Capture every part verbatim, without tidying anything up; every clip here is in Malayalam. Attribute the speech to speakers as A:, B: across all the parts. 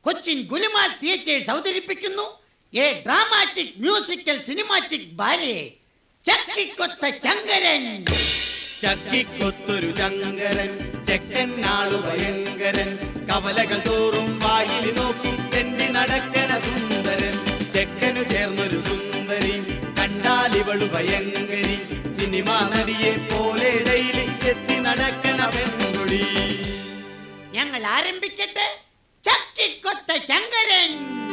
A: കൊച്ചിൻ ഗുലുമാൽ തിയേറ്റേഴ്സ് അവതരിപ്പിക്കുന്നു a dramatic musical cinematic ballet Chakkikkotha Chankaran.
B: Chakkikkothoru Chankaran, ചെക്കൻ നാളു ഭയങ്കരൻ, കവലകൾ തോറും വായിൽ നോക്കി തെണ്ടി നടക്കണ സുന്ദരൻ. ചെക്കനു ചേർന്നൊരു സുന്ദരി, കണ്ടാലിവളു ഭയങ്കരി, സിനിമാ നടിയെ പോലെ ഡെയിലി ചെത്തി നടക്കണ പെൺകുടി.
A: ഞങ്ങൾ ആരംഭിക്കട്ടെ. ചക്കിക്കൊത്ത ചങ്കരൻ.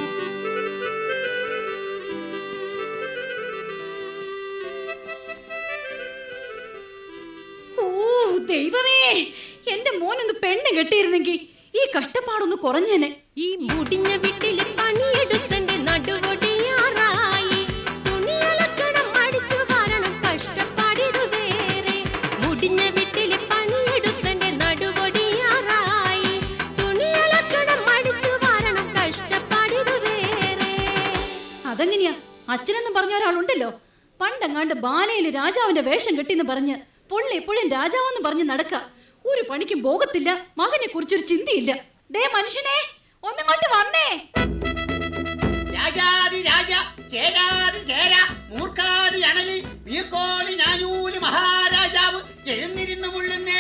C: ദൈവമേ, എന്റെ മോനൊന്ന് പെണ്ണ് കെട്ടിയിരുന്നെങ്കിൽ ഈ കഷ്ടപ്പാടൊന്ന് കുറഞ്ഞേനെ.
D: ഈ മുടിഞ്ഞ വീട്ടില് പണിയെടുത്തന്റെ നടുവൊടിയാറായി, തുണിയലക്കണം അടിച്ചു കാരണം കഷ്ടപ്പാടിതു വേറെ. മുടിഞ്ഞ വീട്ടില് പണിയെടുത്തന്റെ നടുവൊടിയാറായി, തുണിയലക്കണം അടിച്ചു കാരണം കഷ്ടപ്പാടിതു വേറെ.
C: അതെങ്ങനെയാ? അച്ഛനെന്ന് പറഞ്ഞ ഒരാളുണ്ടല്ലോ, പണ്ടെങ്ങാണ്ട് ബാലയില് രാജാവിന്റെ വേഷം കെട്ടിന്ന് പറഞ്ഞ് പുള്ളി എപ്പോഴും രാജാവെന്ന് പറഞ്ഞ് നടക്ക. ഒരു പണിക്കും പോകത്തില്ല, മകനെ കുറിച്ചൊരു ചിന്തയില്ല. ദേ മനുഷ്യനെ, ഒന്നിങ്ങോട്ട് വന്നേ.
A: രാജാതി രാജ, ചേരാതി ചേര, മൂർഖാതി അണലി, നീർക്കോളി ഞാനൂലി മഹാരാജാവ് എഴുന്നിരുന്നു മുള്ളുന്നേ,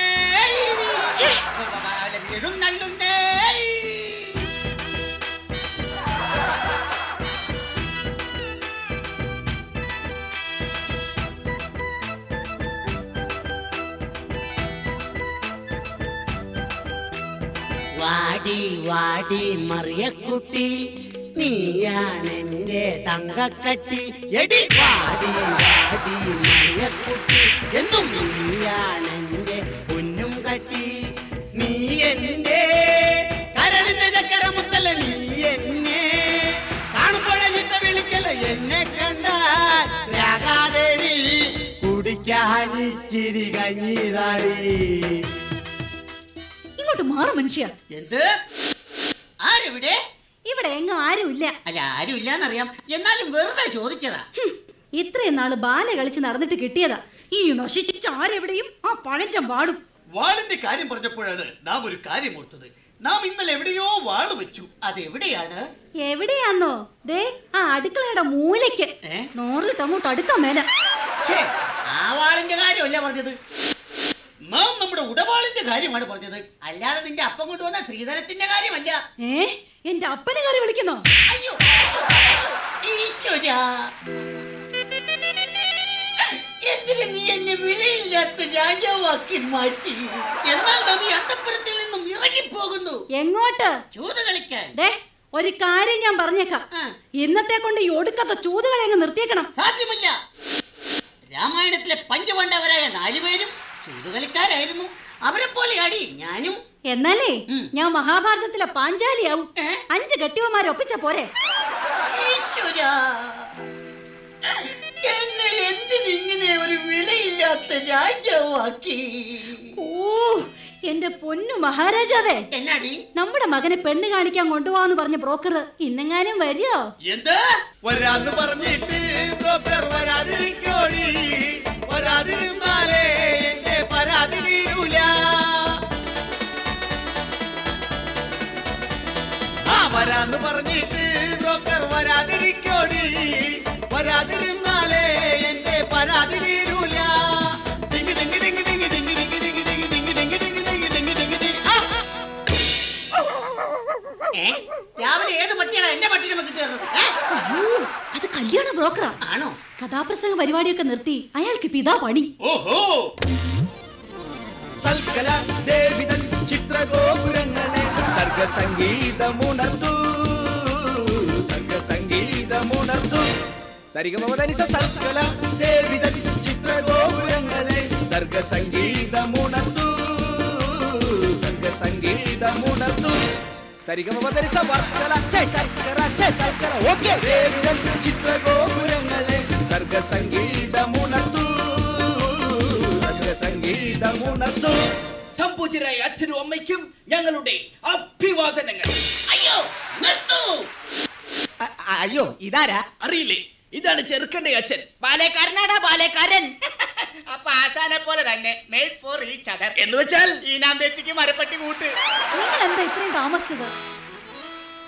A: എഴുന്നള്ളുന്നേ. വാടി വാടി മറിയക്കുട്ടി, നീയാണെന്റെ തങ്കക്കട്ടി. എടി വാടി വാടി മറിയക്കുട്ടി, എന്നും നീയാണെന്റെ പൊന്നും കട്ടി. നീ എന്റെ കരളിന്റെ ചക്കര മുത്തല്ല, നീ എന്നെ കാണുമ്പോഴേ വിത്ത വിളിക്കല. എന്നെ കണ്ടാൽ രാഗാദേടി കുടിക്കാൻ ഇച്ചിരി കഞ്ഞിതാടി.
C: ഇങ്ങോട്ട് മാറും മനുഷ്യ.
A: എന്ത്? ആരെവിടെ?
C: ഇവിടെ എങ്ങും ആരുമില്ല.
A: അല്ല, ആരുമില്ലാന്നറിയാം, എന്നാലും വെറുതെ ചോദിച്ചതാ.
C: ഇത്രയും നാള് ബാല കളിച്ച് നടന്നിട്ട് കിട്ടിയതാ. ഈ നശിച്ച ആരെവിടെയും ആ പഴഞ്ചം വാടും.
B: വാളിന്റെ കാര്യം പറഞ്ഞപ്പോഴാണ് നാം ഒരു കാര്യം ഓർത്തത്. നാം ഇന്നലെ എവിടെയോ വാള് വെച്ചു.
A: അതെവിടെയാണ്?
C: എവിടെയാന്നോ? ദേ ആ അടുക്കളയുടെ മൂലയ്ക്ക്. നോറിട്ട് അങ്ങോട്ട് അടുക്കാൻ മേല.
A: ആ വാളിന്റെ കാര്യമല്ല പറഞ്ഞത്,
B: നാം നമ്മുടെ ഉടവാളിന്റെ കാര്യമാണ് പറഞ്ഞത്.
A: അല്ലാതെ നിന്റെ അപ്പം കൊണ്ടുവന്ന ശ്രീധരത്തിന്റെ കാര്യമല്ല.
C: ഏ, എന്റെ അപ്പനെ കാര്യം വിളിക്കുന്നോ?
A: അയ്യോ ഈശ്വരാ, എന്തിന് നീ എന്നെ വിലയില്ലാത്ത രാജാവാക്കി മാറ്റി? എന്നാൽ നാം ഈ അന്തപ്പുരത്തിൽ നിന്നും ഇറങ്ങിപ്പോകുന്നു.
C: എങ്ങോട്ട്?
A: ചൂത് കളിക്കാൻ.
C: ദേ ഒരു കാര്യം ഞാൻ പറഞ്ഞേക്കാം, ഇന്നത്തെ കൊണ്ട് ഈ ഒടുക്കത്തെ ചൂതുകളെ അങ്ങ് നിർത്തിയേക്കണം.
A: സാധ്യമല്ല. രാമായണത്തിലെ പഞ്ചപാണ്ഡവരായ നാലുപേരും ചൂതുകളിക്കാരായിരുന്നു. അവരെ പോലെ ആടി ഞാനും.
C: എന്നാലേ ഞാൻ മഹാഭാരതത്തിലെ പാഞ്ചാലിയാവും. അഞ്ച് കെട്ടിയവന്മാരെ ഒപ്പിച്ച പോരെ?
A: എന്നെ എന്തിനിങ്ങനെ ഒരു വിലയില്ലാത്ത രാജാവാക്കി?
C: ഓ എന്റെ പൊന്നു മഹാരാജാവേ,
A: എന്നാടി?
C: നമ്മുടെ മകനെ പെണ്ണ് കാണിക്കാൻ കൊണ്ടുപോവാന്ന് പറഞ്ഞ ബ്രോക്കർ ഇന്നെങ്ങാനും വരുമോ?
B: എന്ത് വരാന്ന് പറഞ്ഞിട്ട് ബ്രോക്കർ വരാതിരിക്കോടി, വരാതിരുന്നാലേ എന്റെ പരാതി തീരൂല. ആ വരാന്ന് പറഞ്ഞിട്ട് ബ്രോക്കർ വരാതിരിക്കോടി, വരാതിരുന്നാലേ എന്റെ പരാതി തീരൂല. Ding ding ding ding ding ding ding ding ding ding ding ding ding ding ding.
A: രാവിലെ ഏത് പട്ടിയാണ് എന്റെ പട്ടിനെ വെക്കി ചേർന്നത്?
C: അത് കല്യാണ ബ്രോക്കറാ.
A: ആണോ?
C: കഥാപ്രസംഗ പരിപാടിയൊക്കെ നിർത്തി അയാൾക്ക് പിതാ പണി.
B: ഓഹോ, സൽക്കല ദേവിതൻ ചിത്രഗോപുരങ്ങളെ സർഗസംഗീതമുണർത്തൂ, സർഗസംഗീതമുണർത്തൂ. സരിഗമവതനിസ സൽക്കല ദേവിതൻ ചിത്രഗോപുരങ്ങളെ സർഗസംഗീതമുണർത്തൂ, സർഗസംഗീതമുണർത്തൂ. സരിഗമവതനിസ വർക്കല ചേ ശർക്കര ചേ ശർക്കര. ഓക്കേ. ദേവിതൻ ചിത്രഗോപുരങ്ങളെ സർഗസംഗീതമുണർത്തൂ, സർഗസംഗീതമുണർത്തൂ.
E: സംപൂജ്യരായ അച്ഛനും അമ്മയ്ക്കും ഞങ്ങളുടെ അഭിവാദനങ്ങൾ.
A: അയ്യോ നിർത്തൂ.
B: അയ്യോ ഇതാരാ?
E: അറിയില്ലേ? ഇതാണ് ചെറുക്കന്റെ അച്ഛൻ.
A: ബാലേക്കാരനാടാ ബാലേക്കാരൻ. അപ്പൊ ആശാനെ പോലെ തന്നെ മെയ്ഡ് ഫോർ ഈച്ച് അതർ
E: എന്ന് വെച്ചാൽ
A: ഈ നാമ്പേച്ചിക്ക് മരപ്പട്ടി കൂട്ട്.
C: നിങ്ങൾ എന്താ ഇത്രയും താമസിച്ചത്?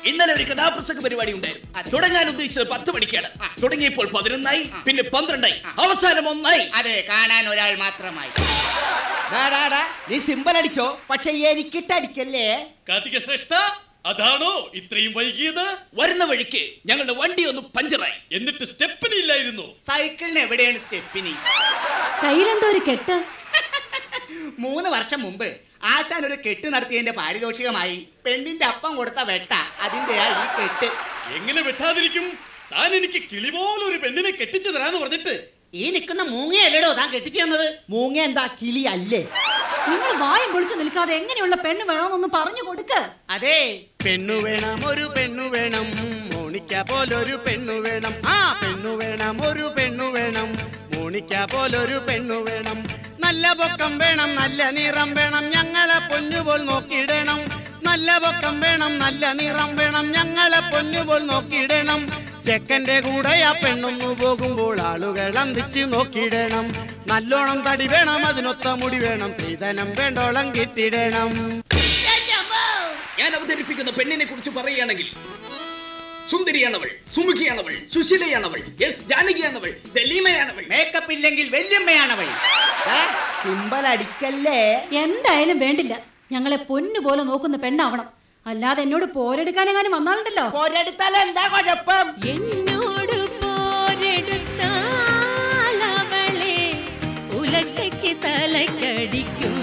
E: ഇന്നലെ ഒരു കഥാപ്രസംഗ പരിപാടി ഉണ്ടായിരുന്നു. തുടങ്ങാൻ ഉദ്ദേശിച്ചത് പത്ത് മണിക്കാണ്. തുടങ്ങിയപ്പോൾ പതിനൊന്നായി, പിന്നെ പന്ത്രണ്ടായി, അവസാനം ഒന്നായി.
A: അതെ, കാണാൻ ഒരാൾ മാത്രമായി.
B: നീ സിമ്പൽ അടിച്ചോ, പക്ഷെ എനിക്കിട്ടടിക്കല്ലേ.
F: കാർത്തിക ശ്രേഷ്ഠ, അതാണോ ഇത്രയും വൈകിയത്?
E: വരുന്ന വഴിക്ക് ഞങ്ങളുടെ വണ്ടി ഒന്ന് പഞ്ചറായി.
F: എന്നിട്ട് സ്റ്റെപ്പിനി ഇല്ലായിരുന്നു.
A: സൈക്കിളിന് എവിടെയാണ് സ്റ്റെപ്പിനി?
C: കയ്യിലെന്തോ ഒരു കെട്ട്.
A: മൂന്ന് വർഷം മുമ്പ് ആശാൻ ഒരു കെട്ട് നടത്തിയതിന്റെ പാരിതോഷികമായി പെണ്ണിന്റെ അപ്പം കൊടുത്ത വെട്ട അതിന്റെയാ ഈ കെട്ട്.
F: എങ്ങനെ വെട്ടാതിരിക്കും? താൻ എനിക്ക് കിളി പോലൊരു പെണ്ണിനെ കെട്ടിച്ചു തരാന്ന് പറഞ്ഞിട്ട്.
A: ഈ നിൽക്കുന്ന മൂങ്ങയല്ലടോ താൻ കെട്ടിച്ചു തന്നത്.
B: മൂങ്ങ എന്താ കിളി അല്ലേ?
C: നിങ്ങൾ വായും പൊളിച്ചു നിൽക്കാതെ എങ്ങനെയുള്ള പെണ്ണ് വേണമെന്നൊന്ന് പറഞ്ഞു കൊടുക്ക്.
A: അതെ,
B: പെണ്ണു വേണം, ഒരു പെണ്ണു വേണം, മോണിക്ക പോലൊരു പെണ്ണു വേണം. ആ പെണ്ണു വേണം, ഒരു പെണ്ണു വേണം, മോണിക്ക പോലൊരു പെണ്ണു വേണം. നല്ല പൊക്കം വേണം, നല്ല നിറം വേണം, ഞങ്ങളെ പൊന്നുപോൽ നോക്കിയിടണം. നല്ല പൊക്കം വേണം, നല്ല നിറം വേണം, ഞങ്ങളെ പൊന്നുപോൽ നോക്കിയിടണം. ചെക്കന്റെ കൂടെ ആ പെണ്ണൊന്നു പോകുമ്പോൾ ആളുകൾ അന്തിച്ച് നോക്കിയിടണം. നല്ലോണം തടി വേണം, അതിനൊത്ത മുടി വേണം, സ്ത്രീധനം വേണ്ടോളം കിട്ടിയിടണം.
E: ഞാൻ അവതരിപ്പിക്കുന്ന പെണ്ണിനെ കുറിച്ച് പറയുകയാണെങ്കിൽ സുന്ദരിയാണവൾ, സുമുഖിയാണവൾ, സുശീലയാണവൾ, എസ് ജാനകിയാണവൾ, ദലീമയാണവൾ.
A: മേക്കപ്പ് ഇല്ലെങ്കിൽ വല്യമ്മയാണവൾ.
B: സിമ്പൽ അടിക്കല്ലേ.
C: എന്തായാലും വേണ്ടില്ല, ഞങ്ങളെ പൊന്നു പോലെ നോക്കുന്ന പെണ്ണാവണം. അല്ലാതെ എന്നോട് പോരെടുക്കാനെങ്ങാനും വന്നാലുണ്ടല്ലോ.
B: പോരെടുത്താൽ എന്താ കുഴപ്പം?
D: എന്നോട് പോരെടുത്താൽ അവളെ ഉലക്കയ്ക്ക് തലക്കടിക്കും,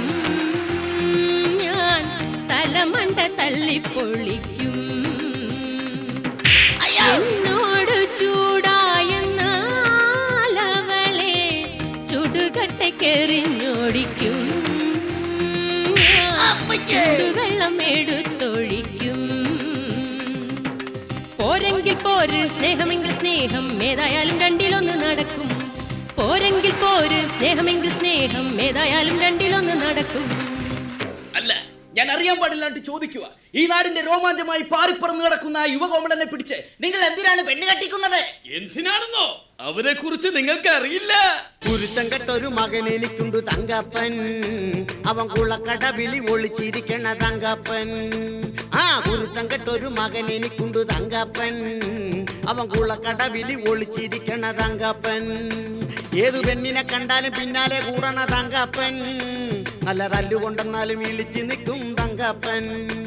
D: ഞാൻ തലമണ്ട തല്ലിപ്പൊളിക്കും. എന്നോട് ചൂടായെന്നാൽ അവളെ ചുടുകട്ടയ്ക്കെറിഞ്ഞോടിക്കും, ചൂടുവെള്ളം എടുത്തൊഴിക്കും. പോരെങ്കിൽ പോര്, സ്നേഹമെങ്കിൽ സ്നേഹം, ഏതായാലും രണ്ടിലൊന്ന് നടക്കും. പോരെങ്കിൽ പോര്, സ്നേഹമെങ്കിൽ സ്നേഹം, ഏതായാലും രണ്ടിലൊന്ന് നടക്കും.
E: അല്ല, ഞാൻ അറിയാൻ പാടില്ലാണ്ട് ചോദിക്കുക. ഈ നാടിന്റെ രോമാഞ്ചമായി പാറിപ്പറന്ന് കിടക്കുന്ന ആ യുവകോമളനെ പിടിച്ച് നിങ്ങൾ എന്തിനാണ് പെണ്ണ് കെട്ടിക്കുന്നത്?
F: എന്തിനാണെന്നോ അവനെ കുറിച്ച് നിങ്ങൾക്ക് അറിയില്ല.
B: കുരുത്തം കെട്ടൊരു മകൻ എനിക്കുണ്ട് തങ്കപ്പൻ, അവൻ കുളക്കടവിളി ഒളിച്ചിരിക്കണ തങ്കപ്പൻ. ആ കുരുത്തം കെട്ടൊരു മകൻ എനിക്കുണ്ട് തങ്കപ്പൻ, അവൻ കുളക്കടവിളി ഒളിച്ചിരിക്കണ തങ്കപ്പൻ. ഏതു പെണ്ണിനെ കണ്ടാലും പിന്നാലെ കൂടണ തങ്കപ്പൻ, നല്ല തല്ലുകൊണ്ടെന്നാലും ഇളിച്ചു നിൽക്കും തങ്കപ്പൻ.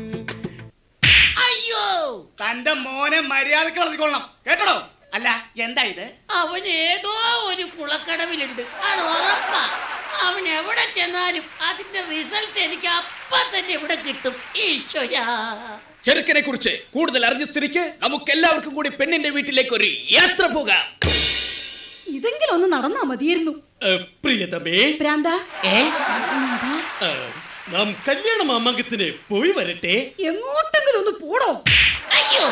A: അയ്യോ, തന്റെ മോനെ മര്യാദക്ക് വളർത്തിക്കൊള്ളണം കേട്ടോ. അല്ല, എന്താ ഇത്? അവൻ ഏതോ ഒരു കുളക്കടവിലുണ്ട്, അത് ഉറപ്പാ. അവൻ എവിടെ ചെന്നാലും അതിന്റെ റിസൾട്ട് എനിക്ക് അപ്പ തന്നെ ഇവിടെ കിട്ടും. ഈശ്വരാ,
E: ചെറുക്കനെ കുറിച്ച് കൂടുതൽ അറിഞ്ഞ സ്ഥിതിക്ക് നമുക്ക് എല്ലാവർക്കും കൂടി പെണ്ണിന്റെ വീട്ടിലേക്ക് ഒരു യാത്ര പോകാം.
C: ഇതെങ്കിലും ഒന്ന് നടന്നാ മതിയായിരുന്നു.
F: പ്രിയതമേ,
C: പ്രാന്ത,
F: നാം കല്യാണ മാമാങ്കത്തിന് പോയി വരട്ടെ.
C: എങ്ങോട്ടെങ്കിലും ഒന്ന് പോടോ.
A: അയ്യോ,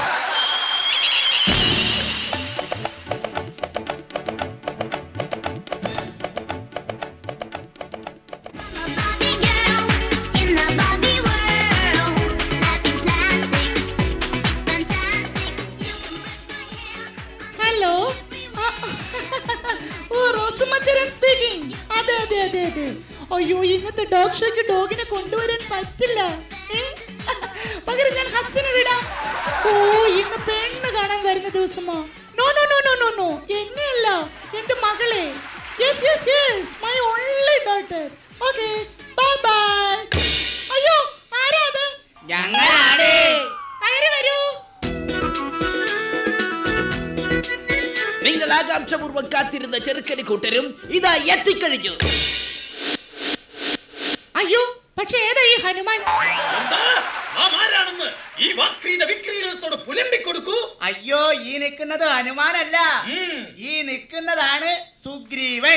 G: ഹലോ, ഓ റോസുമച്ചരൻ സ്പീക്കിംഗ്. അതെ അതെ അതെ അതെ. അയ്യോ, ഇന്നത്തെ ഡോഗ് ഷോയ്ക്ക് ഡോഗിനെ കൊണ്ടുവരാൻ പറ്റില്ല. പകരം ഞാൻ ഹസ്സിനെ വിടാം. ഓ, ഇന്ന് പെണ്ണ് കാണാൻ വരുന്ന ദിവസമോ? No no no no no no, എന്നെയല്ല, എന്റെ മകളെ. Yes yes yes, my only daughter. Okay, bye bye. അയ്യോ, ആരാ അത്?
A: ഞങ്ങളാണ്.
G: കയറി വരൂ.
E: നിങ്ങൾ ആകാംക്ഷപൂർവ്വം കാത്തിരുന്ന ചെറുക്കന് കൂട്ടരും ഇതാ എത്തിക്കഴിഞ്ഞു.
G: അയ്യോ, പക്ഷെ ഏതാ ഈ ഹനുമാൻ?
F: ഈ വക്രീത വിക്രീതത്തോട് പുലമ്പിക്കൊടുക്കൂ.
A: അയ്യോ, ഈ നിൽക്കുന്നത് ഹനുമാനല്ല, ഈ നിൽക്കുന്നതാണ് സുഗ്രീവൻ.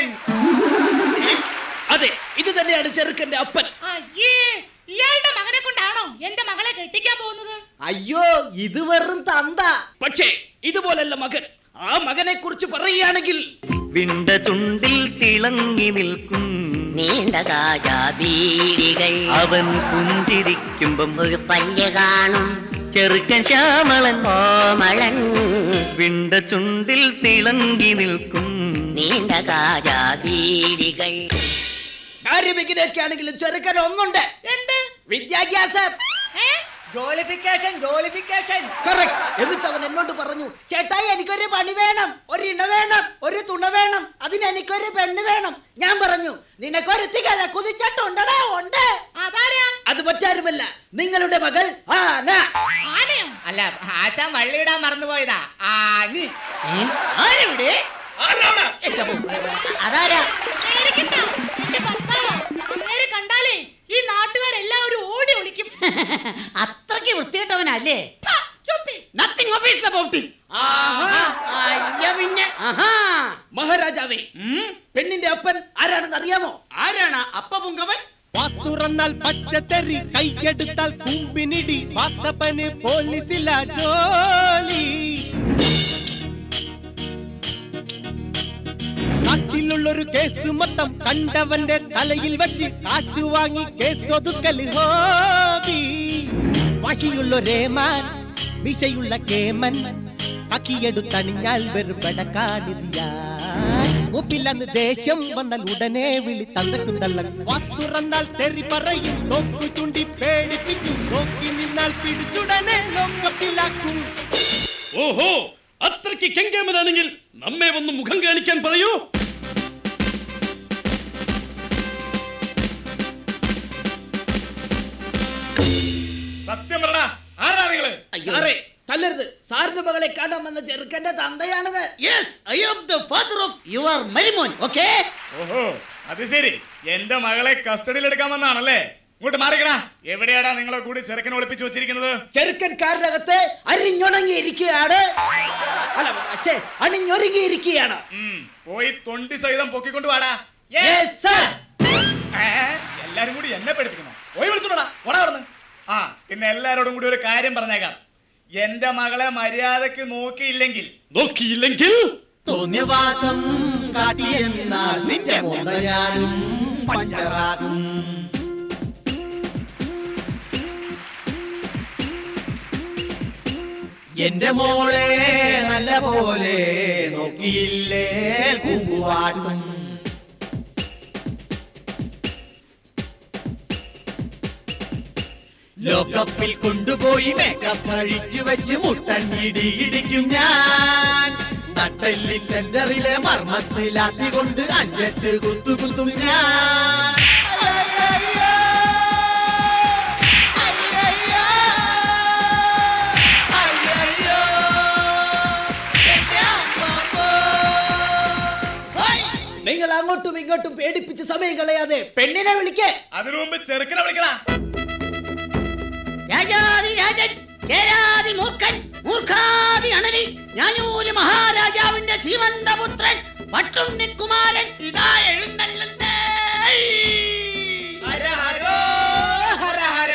E: അതെ, ഇത് തന്നെയാണ് ചെറുക്കന്റെ അപ്പൻ.
G: അയ്യേ, ഇയാളുടെ മകനെ കൊണ്ടാണോ എന്റെ മകളെ കെട്ടിക്കാൻ പോകുന്നത്?
B: അയ്യോ, ഇത് വെറും തന്ത.
E: പക്ഷേ ഇതുപോലല്ല മകൻ. ആ മകനെ കുറിച്ച് പറയുകയാണെങ്കിൽ
H: വിണ്ട ചുണ്ടിൽ തിളങ്ങി നിൽക്കും
I: നീണ്ട കാജാബീരികൾ,
H: അവൻ പുഞ്ചിരിക്കുമ്പം
I: ഒരു പല്ല് കാണും
H: ചെറുക്കൻ ശ്യാമളൻ
I: കോമളൻ,
H: വിണ്ട ചുണ്ടിൽ തിളങ്ങി നിൽക്കും
I: നീണ്ട കാജാബീരികൾ.
E: കാര്യമിങ്ങനെയൊക്കെ ആണെങ്കിലും ചെറുക്കൻ ഒന്നുണ്ട്.
G: എന്ത്?
E: വിദ്യാഭ്യാസം.
B: ജോളിഫിക്കേഷൻ ജോളിഫിക്കേഷൻ.
E: എന്നിട്ട് അവൻ എന്നോട് പറഞ്ഞു,
B: ചേട്ടായി എനിക്കൊരു പണി വേണം, ഒരു ഇണ വേണം, ഒരു തുണ വേണം, അതിന് എനിക്കൊരു പെണ്ണ് വേണം. ഞാൻ പറഞ്ഞു നിനക്കൊരു തികഴ കുതിച്ചിട്ടുണ്ടടാ. ഉണ്ട്.
E: അത് മറ്റാരുമല്ല, നിങ്ങളുടെ മകൾ ആന.
A: അല്ല, ആശാൻ വള്ളിയിടാൻ മറന്നുപോയതാ. ആനി ആരെവിടെ?
B: അതാരാ?
G: കണ്ടാലേ ഈ നാട്ടുകാരെല്ലാവരും ഓടി ഒളിക്കും.
A: അത്രയ്ക്ക് വൃത്തികെട്ടവനല്ലേ? പിന്നെ
E: മഹാരാജാവേ, പെണ്ണിന്റെ അപ്പൻ ആരാണെന്ന് അറിയാമോ?
A: ആരാണ് അപ്പ പുങ്കവൻ?
J: തുറന്നാൽ പച്ചത്തറി, കൈയെടുത്താൽ കുമ്പിനിടി, പാത്തപ്പന് പോലീസില ജോലി. നാട്ടിലുള്ളൊരു കേസ് മൊത്തം കണ്ടവന്റെ തലയിൽ വെച്ച് കാശു വാങ്ങി കേസ് ഒതുക്കൽ ഹോബി. വാശിയുള്ളൊരേമാൻ, വിശയുള്ള കേമൻ, കക്കിയെടുത്തണിഞ്ഞാൽ വെറുപെടക്കാനിതിയാ. മുപ്പില്ലെന്ന് ദേഷ്യം വന്നാൽ ഉടനെ വിളി തന്തക്കും തള്ളൻ. വാത്തുറന്നാൽ തെറി പറയും, നോക്കു ചൂണ്ടി പേടിപ്പിക്കും, നോക്കി നിന്നാൽ പിടിച്ചുടനെ ലോക്കപ്പിലാക്കും.
F: ഓഹോ, അത്രയ്ക്ക് കെങ്കേമനാണെങ്കിൽ നമ്മെ ഒന്ന് മുഖം കാണിക്കാൻ പറയൂ. സത്യം പറ, ആരാ നിങ്ങള്?
E: സാറേ, തല്ലരുത്. സാറിന്റെ മകളെ കാണാൻ വന്ന ചെറുക്കന്റെ തന്തയാണത്.
A: Yes, I am the father of your മരിമോൻ. Okay?
F: ഓഹോ, അത് ശരി. എന്റെ മകളെ കസ്റ്റഡിയിൽ എടുക്കാൻ വന്നാണല്ലേ? ഇങ്ങോട്ട് മാറിക്കടാ. എവിടെയാടാ നിങ്ങളെ കൂടി ചെറുക്കനെ ഒളിപ്പിച്ചു വെച്ചിരിക്കുന്നത്?
E: ചെറുക്കൻ കാറിനകത്ത് അരിഞ്ഞൊണങ്ങിയിരിക്കുകയാണ്. അല്ല, അച്ഛേ, അണിഞ്ഞൊരുങ്ങിയിരിക്കുകയാണ്.
F: പോയി തൊണ്ടി സഹിതം പൊക്കിക്കൊണ്ട് വാടാ. എല്ലാരും കൂടി എന്നെ പഠിപ്പിക്കുന്നു. പോയി വിളിച്ചോടാ, ഓടാ അവിടുന്ന്. ആ, പിന്നെ എല്ലാരോടും കൂടി ഒരു കാര്യം പറഞ്ഞേക്കാം. എന്റെ മകളെ മര്യാദക്ക് നോക്കിയില്ലെങ്കിൽ നോക്കിയില്ലെങ്കിൽ
B: തോന്നിയവാസം കാട്ടിയെന്നാൽ നിന്റെ മോന്തയാലും പഞ്ചറാകും. എന്റെ മോളെ നല്ല പോലെ നോക്കിയില്ലേ കൂവാടും. ലോകപ്പിൽ കൊണ്ടുപോയി മേക്കപ്പ് അഴിച്ചു വെച്ച് മുട്ടൻകിടി ഇടിക്കും ഞാൻ. നട്ടെല്ലിൽ സെന്ററിലെ മർമ്മത്തിലാത്തി കൊണ്ട് അഞ്ചെട്ട് കുത്തു കുത്തും ഞാൻ.
E: നിങ്ങൾ അങ്ങോട്ടും ഇങ്ങോട്ടും പേടിപ്പിച്ച് സമയം കളയാതെ പെണ്ണിനെ വിളിക്കേ.
F: അതിനു മുമ്പ് ചെറുക്കനെ വിളിക്കടാ.
A: രാജാതി രാജൻ, കേരാതി മൂർഖൻ, മൂർഖാതി അണലി, ഞാനൂര് മഹാരാജാവിന്റെ ശ്രീമന്തപുത്രൻ പട്ടുണ്ണിക്കുമാരൻ ഇതാ എഴുന്നള്ളുന്നേ. ഹര ഹരോ ഹര ഹര.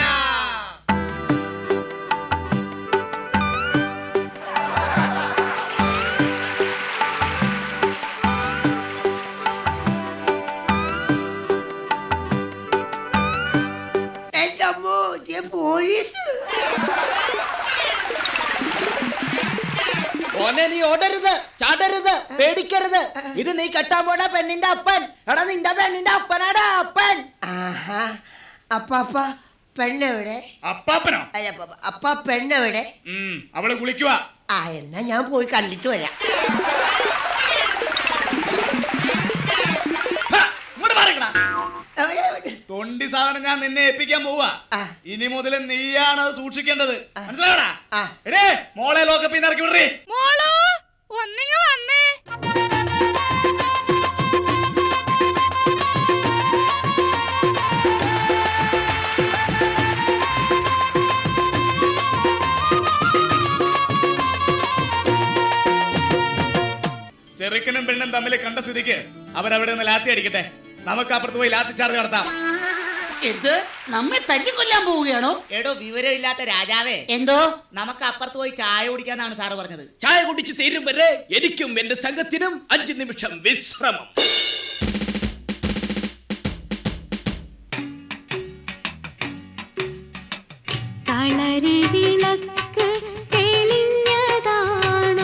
B: പോലീസ്
E: ഓനെ നീ ഓടരുത്, ചാടരുത്, പേടിക്കരുത്. ഇത് നീ കെട്ടാൻ പോണ പെണ്ണിന്റെ അപ്പൻ. എടാ, നിന്റെ പെണ്ണിന്റെ അപ്പനാടാ അപ്പൻ.
B: ആഹാ, അപ്പാപ്പ പെണ്ണെവിടെ?
F: അപ്പാപ്പനോ?
B: അപ്പ പെണ്ണെവിടെ?
F: അവള് കുളിക്കുവാ.
B: ആ, എന്നാ ഞാൻ പോയി കണ്ടിട്ട് വരാം.
F: തൊണ്ടി സാധനം ഞാൻ നിന്നെ ഏൽപ്പിക്കാൻ പോവാ. ഇനി മുതൽ നീയാണ് അത് സൂക്ഷിക്കേണ്ടത്. മനസ്സിലാവടാ? എടേ, മോളെ ലോക്കപ്പിന്ന് ഇറക്കി വിടേ. ചെറുക്കനും പെണ്ണും തമ്മിൽ കണ്ട സ്ഥിതിക്ക് അവരവിടെ നിന്ന് ലാത്തി അടിക്കട്ടെ. നമുക്ക് അപ്പുറത്ത് പോയി ലാത്തി ചാർജ് നടത്താം.
A: ഇത് നമ്മെ തല്ലിക്കൊല്ലാൻ പോവുകയാണോ?
B: എടോ, വിവരമില്ലാത്ത രാജാവേ.
A: എന്തോ?
B: നമുക്ക് അപ്പുറത്ത് പോയി ചായ കുടിക്കാന്നാണ് സാറ് പറഞ്ഞത്.
E: ചായ കുടിച്ച് തീരും വരെ എനിക്കും എന്റെ സംഘത്തിനും അഞ്ചു നിമിഷം വിശ്രമം.
K: കളരി വിളക്ക് തെളിഞ്ഞതാണോ,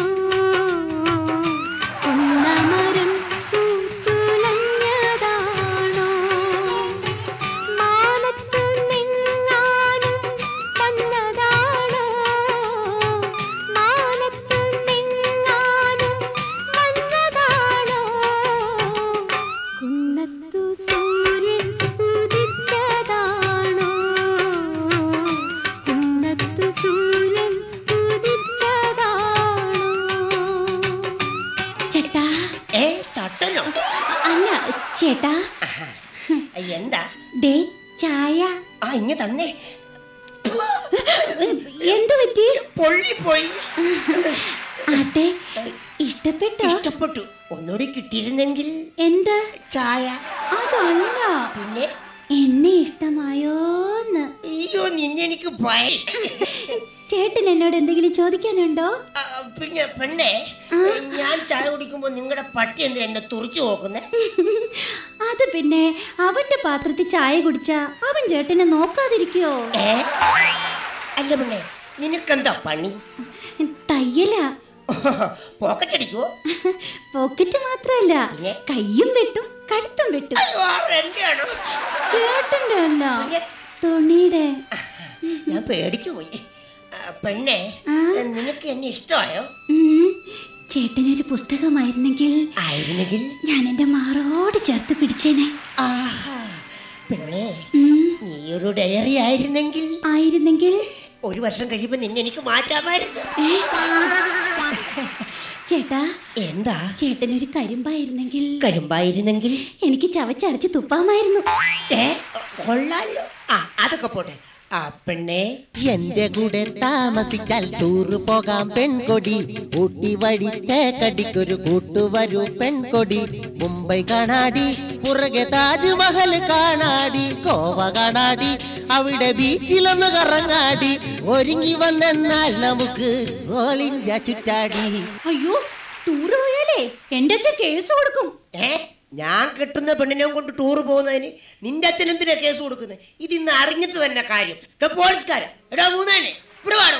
K: കുന്നമരം തൂത്തുലഞ്ഞതാണോ, മാനത്തു നിന്നാനും വന്നതാണോ,
L: ചായ.
M: ആ ഇങ്ങ തന്നെ.
L: എന്ത് പറ്റി?
M: പൊള്ളിപ്പോയി.
L: ആട്ടെ, ഇഷ്ടപ്പെട്ടോ?
M: ഇഷ്ടപ്പെട്ടു. ഒന്നുകൂടി കിട്ടിയിരുന്നെങ്കിൽ.
L: എന്താ?
M: ചായ.
L: അതല്ല,
M: പിന്നെ
L: എന്നെ ഇഷ്ടമായോന്ന്.
M: അയ്യോ, നിന്നെ എനിക്ക് ഭയ.
L: ചേട്ടൻ എന്നോട് എന്തെങ്കിലും ചോദിക്കാനുണ്ടോ?
M: പിന്നെ പെണ്ണെ, ഞാൻ ചായ കുടിക്കുമ്പോ നിങ്ങളുടെ പട്ടി എന്തിനാ എന്നെ തുറച്ചു നോക്കുന്നേ?
L: അത് പിന്നെ അവന്റെ പാത്രത്തിൽ ചായ കുടിച്ചാ അവൻ ചേട്ടനെ നോക്കാതിരിക്കോ?
M: അല്ല പെണ്ണെ, നിനക്കെന്താ പണി?
L: തയ്യലാ.
M: പോക്കറ്റ് അടിക്കുവോ?
L: പോക്കറ്റ് മാത്രല്ല, കയ്യും വെട്ടും കഴുത്തും വെട്ടും. ചേട്ടന്റെ അല്ല, തുണിയുടെ.
M: ഞാൻ പേടിച്ചു പോയി. പെണ്ണെ, നിനക്ക് എന്നെ ഇഷ്ടമായോ?
L: ചേട്ടനൊരു പുസ്തകമായിരുന്നെങ്കിൽ
M: ആയിരുന്നെങ്കിൽ
L: ഞാൻ എന്റെ മാറോട് ചേർത്ത് പിടിച്ചേനെ.
M: പെണ്ണെ, നീ ഒരു ഡയറി ആയിരുന്നെങ്കിൽ
L: ആയിരുന്നെങ്കിൽ
M: ഒരു വർഷം കഴിയുമ്പോ നിന്നെ എനിക്ക് മാറ്റാമായിരുന്നു.
L: ചേട്ടാ,
M: എന്താ?
L: ചേട്ടനൊരു കരിമ്പായിരുന്നെങ്കിൽ
M: കരിമ്പായിരുന്നെങ്കിൽ
L: എനിക്ക് ചവച്ചരച്ച് തുപ്പാമായിരുന്നു.
M: ഏ കൊള്ളാലോ. ആ അതൊക്കെ പോട്ടെ. ആ പെണ്ണെ,
J: എന്റെ കൂടെ താമസിച്ചാൽ ടൂറ് പോകാം പെൺകൊടി. ഊട്ടി വഴി തേക്കടിക്കൊരു കൂട്ടുവരൂ പെൺകൊടി. മുംബൈ കാണാടി, പുറകെ താജ്മഹൽ കാണാടി. ഗോവ കാണാടി, അവിടെ ബീച്ചിലൊന്ന് കറങ്ങാടി. ഒരുങ്ങി വന്നാൽ നമുക്ക് ഓൾ ഇന്ത്യ ചുറ്റാടി.
C: അയ്യോ, ടൂറ് പോയാലേ എന്റെ അച്ഛൻ കേസ് കൊടുക്കും.
M: ഏ ഞാൻ കെട്ടുന്ന പെണ്ണിനെ കൊണ്ട് ടൂർ പോകുന്നതിന് നിന്റെ അച്ഛൻ എന്തിനാ കേസ് കൊടുക്കുന്നത്? ഇത് ഇന്ന് അറിഞ്ഞിട്ട് തന്നെ കാര്യം. പോലീസുകാരാ എടാ മൂന്നാനെ ഇവിടെ വേണം.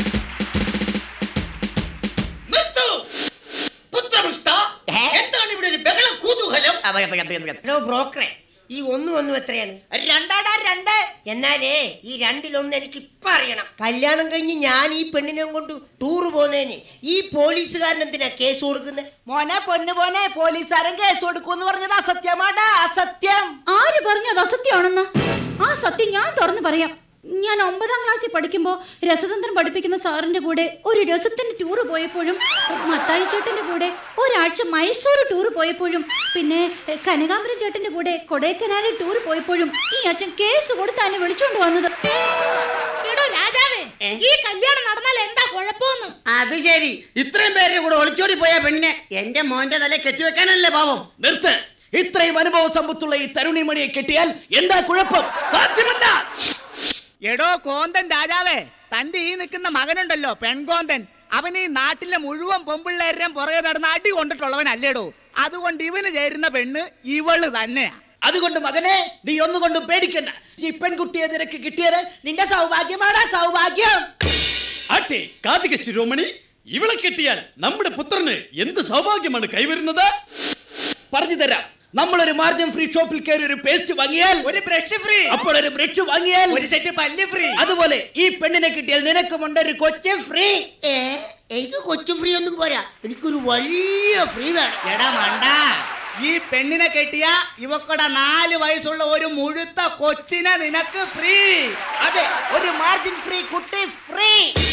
M: എന്താണ് ഇവിടെ ഒരു ബഹളം കൂതൂഹലം? ബ്രോക്കറെ, ഈ ഒന്നും ഒന്നും എത്രയാണ്? രണ്ടാടാ രണ്ട്. എന്നാലേ ഈ രണ്ടിലൊന്ന് എനിക്ക് ഇപ്പൊ അറിയണം. കല്യാണം കഴിഞ്ഞ് ഞാൻ ഈ പെണ്ണിനെ കൊണ്ട് ടൂർ പോകുന്നതിന് ഈ പോലീസുകാരൻ എന്തിനാ കേസ് കൊടുക്കുന്നത്?
G: മോനെ പൊന്നു പോനെ, പോലീസുകാരൻ കേസ് കൊടുക്കൂന്ന് പറഞ്ഞത് അസത്യമാടാ, അസത്യം.
C: ആര് പറഞ്ഞത് അസത്യമാണെന്ന്? ആ സത്യം ഞാൻ തുറന്നു പറയാം. ഞാൻ ഒമ്പതാം ക്ലാസ്സിൽ പഠിക്കുമ്പോൾ രസതന്ത്രം പഠിപ്പിക്കുന്ന സാറിന്റെ കൂടെ ഒരു രസത്തിന് ടൂർ പോയപ്പോഴും, മത്തായി ചേട്ടന്റെ കൂടെ ഒരാഴ്ച മൈസൂർ ടൂർ പോയപ്പോഴും, പിന്നെ കനകാംബരം ചേട്ടന്റെ കൂടെ കൊടൈക്കനാലിൽ ടൂർ പോയപ്പോഴും ഈ അച്ഛൻ കേസ് കൊടുത്താണ് വിളിച്ചോണ്ട് വന്നത്.
A: രാജാവേ, ഈ കല്യാണം നടന്നാൽ എന്താ കുഴപ്പമൊന്നും?
M: അത് ശരി, ഇത്രയും പേരുടെ കൂടെ ഒളിച്ചോടി പോയ പെണ്ണിനെ എന്റെ മോന്റെ തല കെട്ടിവെക്കാനല്ലേ പാവം?
E: നിർത്ത്. ഇത്രയും അനുഭവ സമ്പത്തുള്ള ഈ തരുണിമണിയെ കെട്ടിയാൽ എന്താ കുഴപ്പം? സാധ്യമല്ല.
F: എടോ കോന്തൻ രാജാവേ, തന്റെ ഈ നിൽക്കുന്ന മകനുണ്ടല്ലോ പെൺകോന്തൻ, അവൻ ഈ നാട്ടിലെ മുഴുവൻ പെമ്പിള്ളേരുടെയും പുറകെ നടന്ന് അടി കൊണ്ടിട്ടുള്ളവനല്ലേടോ. അതുകൊണ്ട് ഇവന് ചേരുന്ന പെണ്ണ് ഇവള് തന്നെയാ.
E: അതുകൊണ്ട് മകനെ, നീ ഒന്നുകൊണ്ടും പേടിക്കണ്ട. ഈ പെൺകുട്ടിയെ നിനക്ക് കിട്ടിയത് നിന്റെ സൗഭാഗ്യമാടാ, സൗഭാഗ്യം.
N: ആട്ടെ കാർത്തിക ശിരോമണി, ഇവളെ കിട്ടിയാൽ നമ്മുടെ പുത്രന് എന്ത് സൗഭാഗ്യമാണ് കൈവരുന്നത്?
E: പറഞ്ഞു തരാം. നമ്മളൊരു മാർജിൻ ഫ്രീ ഷോപ്പിൽ കയറി ഒരു പേസ്റ്റ് വാങ്ങിയാൽ
F: ഒരു ബ്രഷ് ഫ്രീ,
E: അപ്പോൾ ഒരു ബ്രഷ് വാങ്ങിയാൽ
F: ഒരു സെറ്റ് പല്ല് ഫ്രീ.
E: അതുപോലെ ഈ പെണ്ണിനെ കിട്ടിയാൽ നിനക്കുമുണ്ട് ഒരു കൊച്ചു ഫ്രീ.
M: ഏ എനിക്ക് കൊച്ചു ഫ്രീ ഒന്നും പോരാ, എനിക്കൊരു വലിയ ഫ്രീ വേണം.
F: എടാ മണ്ടാ, ഈ പെണ്ണിനെ കെട്ടിയ ഇവക്കടെ നാല് വയസ്സുള്ള ഒരു മുഴുത്ത കൊച്ചിനെ നിനക്ക് ഫ്രീ.
E: അതെ, ഒരു മാർജിൻ ഫ്രീ കുട്ടി ഫ്രീ.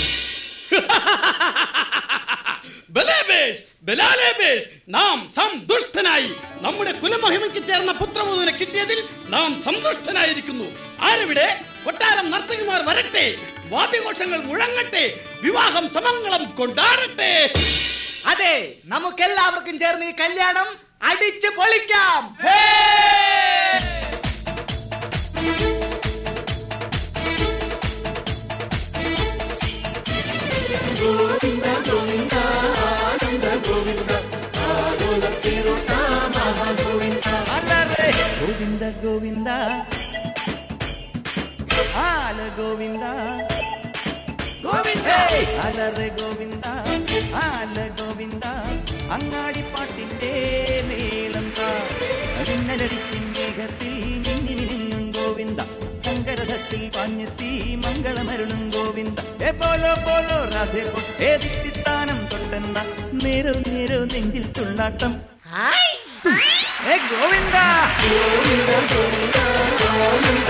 N: നാം സന്തുഷ്ടനായി. നമ്മുടെ കുലമഹിമയ്ക്ക് ചേർന്ന പുത്രവധുവിനെ കിട്ടിയതിൽ നാം സന്തുഷ്ടനായിരിക്കുന്നു. ആരവിടെ? കൊട്ടാരം നർത്തകിമാർ വരട്ടെ, വാദ്യഘോഷങ്ങൾ മുഴങ്ങട്ടെ, വിവാഹം സമംഗളം കൊണ്ടാടട്ടെ.
F: അതെ, നമുക്കെല്ലാവർക്കും ചേർന്ന് ഈ കല്യാണം അടിച്ചു പൊളിക്കാം.
B: ഗോവിന്ദ ഗോവിന്ദ ആനന്ദ ഗോവിന്ദ ആനന്ദ തിരുനാമ ഗോവിന്ദ ഗോവിന്ദ ഗോവിന്ദ ആല ഗോവിന്ദ ഗോവിന്ദ അലറെ ഗോവിന്ദ ആല ഗോവിന്ദ അങ്ങാടിപ്പാട്ടിന്റെ മേളം താന്നലടിക്കും മേഘത്തിൽ നിന്നും ഗോവിന്ദ ശങ്കരഥത്തിൽ പാഞ്ഞെത്തി മംഗളമരുളും ഗോവിന്ദ ഏ പോലോ പോലോ രാധേ ഏതിത്താനം തൊട്ടെന്ന നേരോ നേരോ നെഞ്ചിൽ തുള്ളാട്ടം ഏ ഗോവിന്ദ ഗോവിന്ദ ഗോവിന്ദ